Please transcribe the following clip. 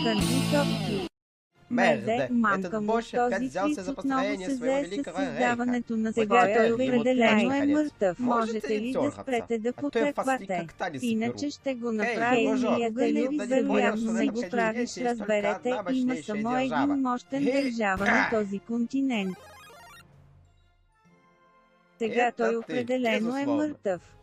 Сънни топки. Мерде, Мамка этот му Бош този опять взялся свит за отново построение се своего зае с великого рейха. създаването на Сега сега той ему определено е конец. мъртъв. Можете Можете ли ли да дёргаться? спрете да А то я фас потъквате? никогда не Иначе соберу. ще го Ей, направя дружок, и ты телевизор не понял, явно что в не этом го правиш, континенте есть только разберете, одна има мощнейшая само держава. един мощен държава на този континент. Сега той Это ты, определено е безусловно. мъртъв.